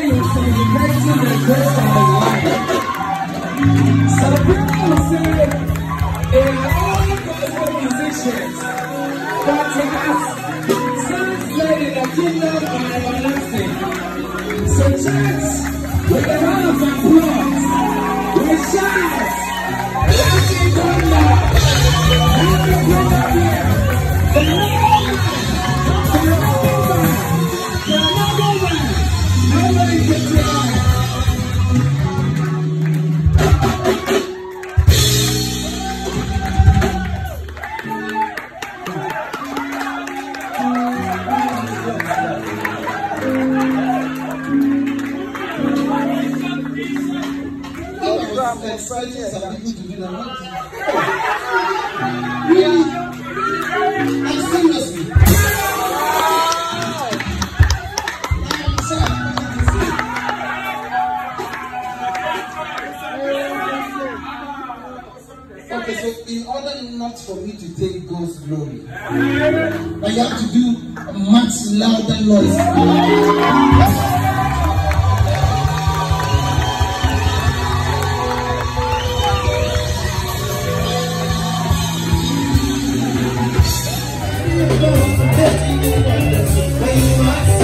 you're celebrating the grace of life. Some people say they are all gospel musicians, but it has translated the kingdom of Anwanwasem. So church, with a round of applause, we shout, Lucky Thunder, Happy Brother here, the number one, nobody gets it on. I'm excited some people to do that. Really? I'm seriously. Okay, so in order not for me to take God's glory, I have to do a much louder noise. When you